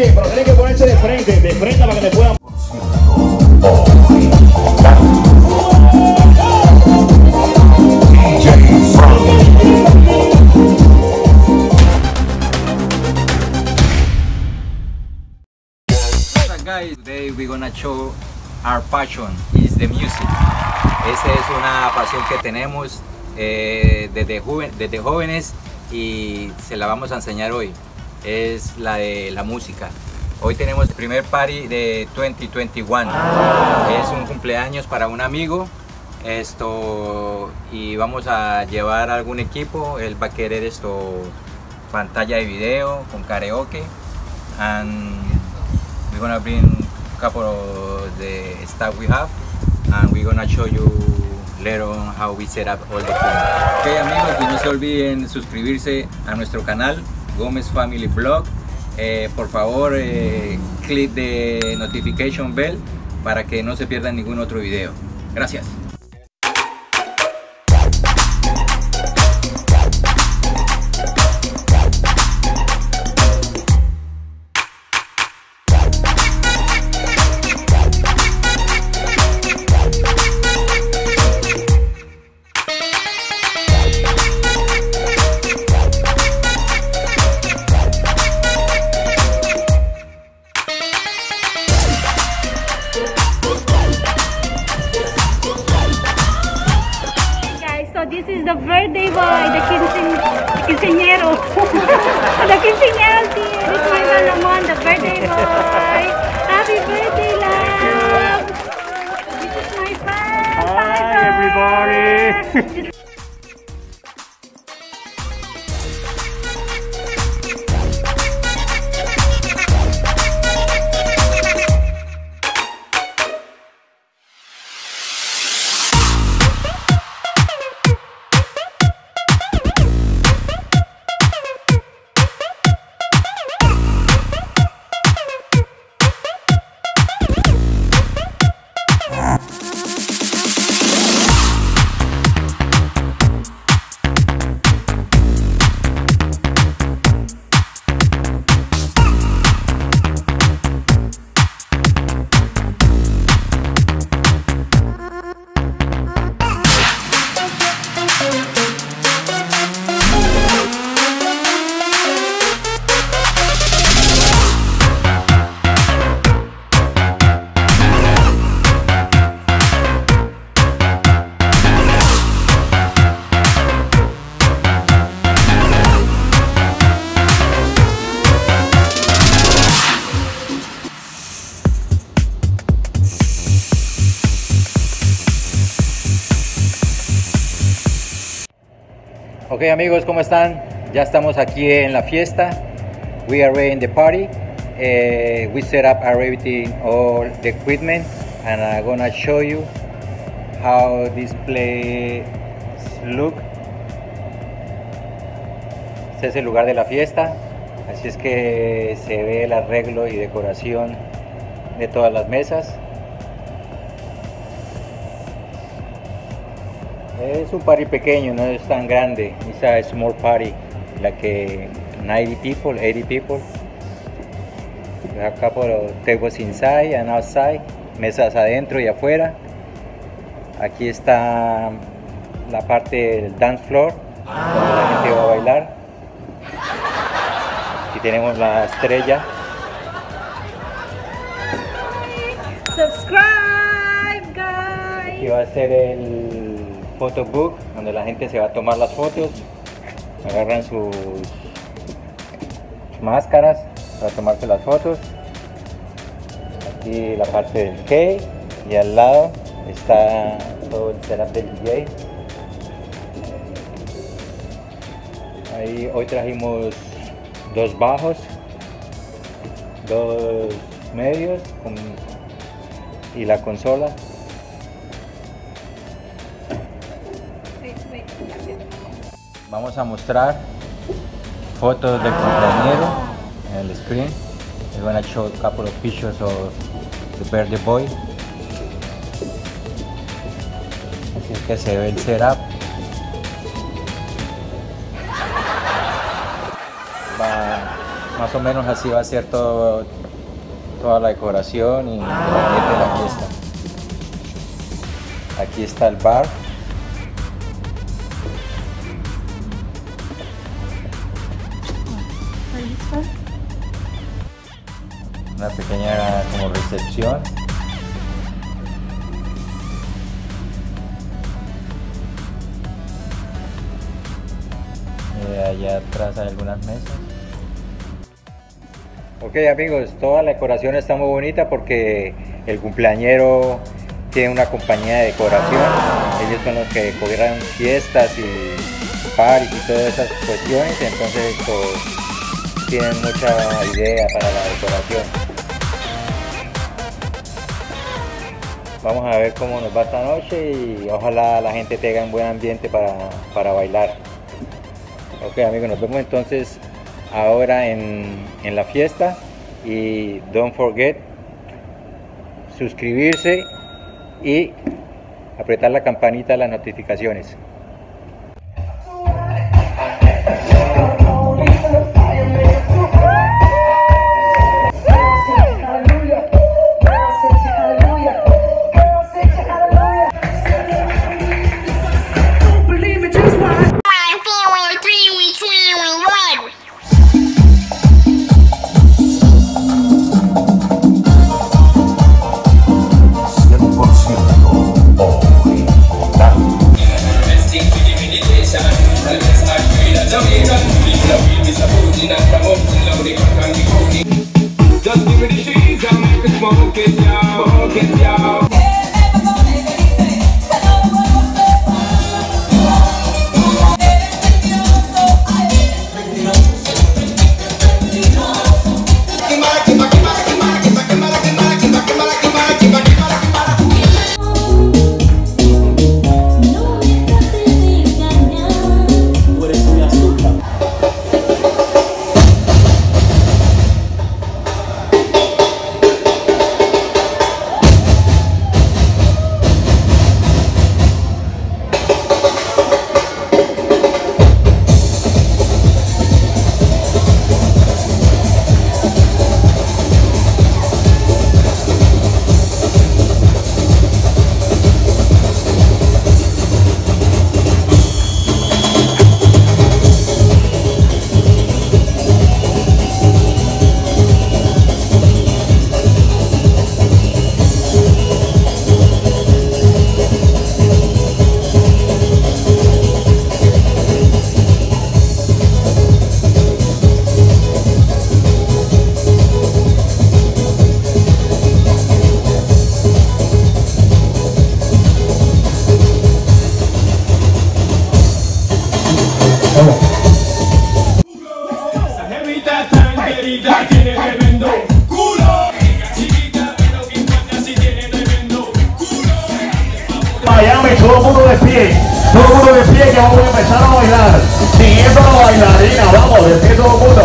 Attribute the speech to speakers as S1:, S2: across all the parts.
S1: bien, pero tienen que ponerse de frente para que me puedan.
S2: What's up guys, today we're gonna show our passion is the music. Esta es una pasión que tenemos desde jóvenes y se la vamos a enseñar hoy. Es la de la música. Hoy tenemos el primer party de 2021. Es un cumpleaños para un amigo. Y vamos a llevar algún equipo. Él va a querer pantalla de video con karaoke. And we're gonna bring a couple of the stuff we have. And we're gonna show you later on how we set up all the equipment. Ok amigos, y no se olviden suscribirse a nuestro canal Gómez Family Vlog. Por favor, click de notification bell para que no se pierdan ningún otro video. Gracias.
S3: So this is the birthday boy, the quinceañero. The quinceañalti. This is my Lamon, the birthday boy. Happy birthday, love. This is my friend.
S1: Hi everybody.
S2: Ok amigos, ¿cómo están? Ya estamos aquí en la fiesta. We are ready in the party. We set up everything, all the equipment, and I'm gonna show you how this place look. Este es el lugar de la fiesta, así es que se ve el arreglo y decoración de todas las mesas. Es un party pequeño, no es tan grande. It's a small party, like 90 people, 80 people. We have a couple of tables inside and outside, mesas adentro y afuera. Aquí está la parte del dance floor, donde la gente va a bailar. Aquí tenemos la estrella.
S3: Subscribe, guys.
S2: Aquí va a ser el photo book, donde la gente se va a tomar las fotos. Agarran sus máscaras para tomarse las fotos. Aquí la parte del cake y al lado está todo el setup del DJ. Ahí hoy trajimos 2 bajos, 2 medios y la consola. Vamos a mostrar fotos del cumpleañero en el screen. We're gonna show a couple of pictures of the birthday boy. Así es que se ve el setup. Más o menos así va a ser toda la decoración y el ambiente de la fiesta. Aquí está el bar. Una pequeña como recepción. Allá atrás hay algunas mesas. Ok amigos, toda la decoración está muy bonita porque el cumpleañero tiene una compañía de decoración. Ellos son los que decoran fiestas y parties y todas esas cuestiones, entonces pues, tienen mucha idea para la decoración. Vamos a ver cómo nos va esta noche y ojalá la gente tenga un buen ambiente para bailar. Ok amigos, nos vemos entonces ahora en la fiesta y don't forget suscribirse y apretar la campanita de las notificaciones.
S4: Just give me the cheese and make it smoke it, y'all. Tiene tremendo culo. Chiquita, pero que importa si tiene tremendo culo.
S1: Miami, todo el mundo de pie. Todo el mundo de pie que vamos a empezar a bailar. Siguiendo la bailarina, vamos, de pie todo el mundo.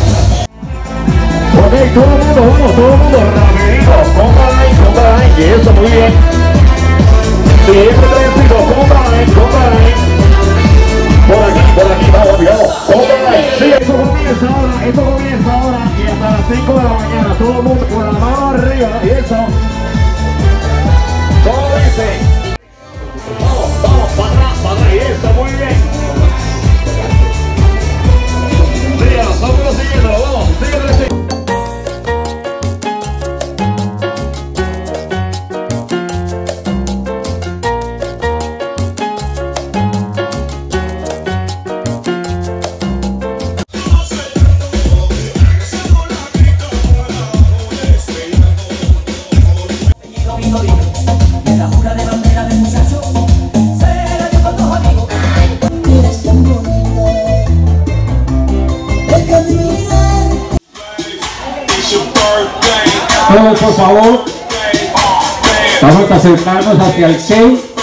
S1: Ok, todo el mundo, vamos, todo el mundo, rapidito. Compra ahí, y eso, muy bien. Siguiente trencito, compra ahí. Por aquí, vamos, compra ahí. Sí, esto comienza ahora y hasta las 5 de la mañana. Todo el mundo con la mano arriba y eso. Todo dice. Vamos, para atrás, y eso, muy bien. Síguelo, vamos siguiendo, vamos, síguelo.
S5: Todos por favor, vamos a acercarnos hacia el 6.